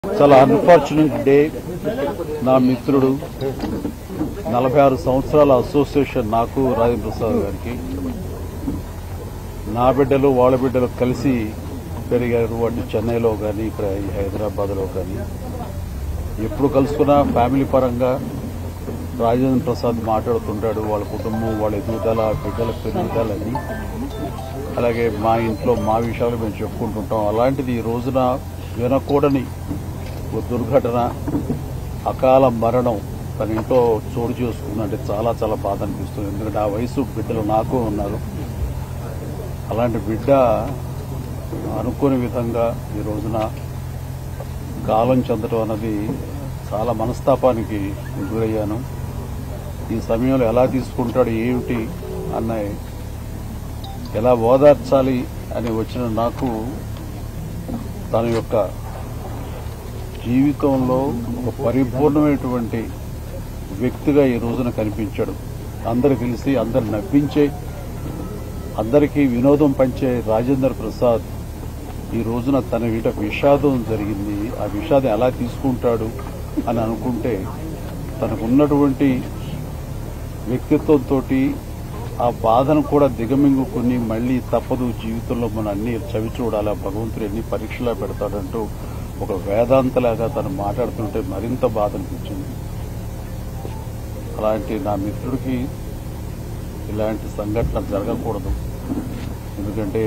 చాలా unfortunate day. నా మిత్రుడు 46 సంవత్సరాల అసోసియేషన్ నాకు రాజేంద్ర ప్రసాద్ గారికి, నా బిడ్డలు వాళ్ళ బిడ్డలు కలిసి పెరిగారు. వాటి చెన్నైలో కానీ ఇక్కడ హైదరాబాద్లో కానీ ఎప్పుడు కలుసుకున్నా ఫ్యామిలీ పరంగా రాజేంద్ర ప్రసాద్ మాట్లాడుతుంటాడు. వాళ్ళ కుటుంబం, వాళ్ళ ఎదుగుదల, బిడ్డల పెరుగుదలని, అలాగే మా ఇంట్లో మా విషయాలు మేము చెప్పుకుంటుంటాం. అలాంటిది ఈ రోజున వినకూడని దుర్ఘటన, అకాల మరణం తన ఇంట్లో చోటు చేసుకుందంటే చాలా చాలా బాధ అనిపిస్తుంది. ఎందుకంటే ఆ వయసు బిడ్డలు నాకు ఉన్నారు. అలాంటి బిడ్డ అనుకోని విధంగా ఈ రోజున కాలం చెందడం అన్నది చాలా మనస్తాపానికి గురయ్యాను. ఈ సమయంలో ఎలా తీసుకుంటాడు, ఏమిటి అన్నయ్య, ఎలా ఓదార్చాలి అని వచ్చిన నాకు తన యొక్క జీవితంలో ఒక పరిపూర్ణమైనటువంటి వ్యక్తిగా ఈ రోజున కనిపించాడు. అందరు కలిసి అందరు నవ్వించే, అందరికీ వినోదం పంచే రాజేంద్ర ప్రసాద్ ఈ రోజున తన వీట విషాదం జరిగింది. ఆ విషాదం ఎలా తీసుకుంటాడు అని అనుకుంటే తనకున్నటువంటి వ్యక్తిత్వంతో ఆ బాధను కూడా దిగమింగుకుని మళ్లీ తప్పదు జీవితంలో మనం అన్ని చవి చూడాలా, భగవంతుడు ఎన్ని పరీక్షలా పెడతాడంటూ ఒక వేదాంతలాగా తను మాట్లాడుతుంటే మరింత బాధ అనిపించింది. అలాంటి నా మిత్రుడికి ఇలాంటి సంఘటన జరగకూడదు. ఎందుకంటే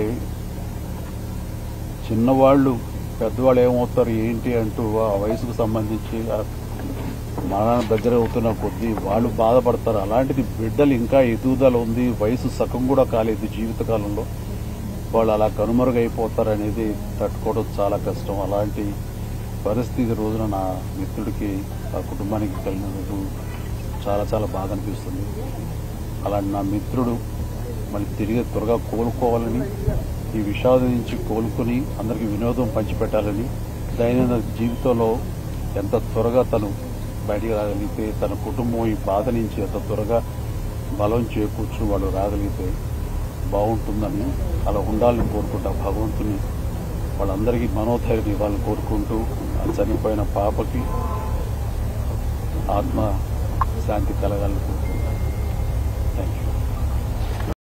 చిన్నవాళ్లు పెద్దవాళ్ళు ఏమవుతారు ఏంటి అంటూ ఆ వయసుకు సంబంధించి మరణానికి దగ్గర అవుతున్న కొద్దీ వాళ్ళు బాధపడతారు. అలాంటిది బిడ్డలు ఇంకా ఎదుగుదల ఉంది, వయసు సగం కూడా కాలేదు జీవితకాలంలో, వాళ్ళు అలా కనుమరుగైపోతారనేది తట్టుకోవడం చాలా కష్టం. అలాంటి పరిస్థితి రోజున నా మిత్రుడికి, ఆ కుటుంబానికి కలిగినందుకు చాలా చాలా బాధ అనిపిస్తుంది. అలాంటి నా మిత్రుడు మళ్ళీ తిరిగి త్వరగా కోలుకోవాలని, ఈ విషాదం నుంచి కోలుకొని అందరికీ వినోదం పంచిపెట్టాలని, దైనందిన జీవితంలో ఎంత త్వరగా తను బయటికి రాగలిగితే, తన కుటుంబం ఈ బాధ నుంచి ఎంత త్వరగా బలం చేకూర్చు వాళ్ళు రాగలిగితే బాగుంటుందని, అలా ఉండాలని కోరుకుంటా. భగవంతుని వాళ్ళందరికీ మనోధైర్యం ఇవ్వాలని కోరుకుంటూ, ఆ చనిపోయిన పాపకి ఆత్మ శాంతి కలగాలని కోరుకుంటున్నాను.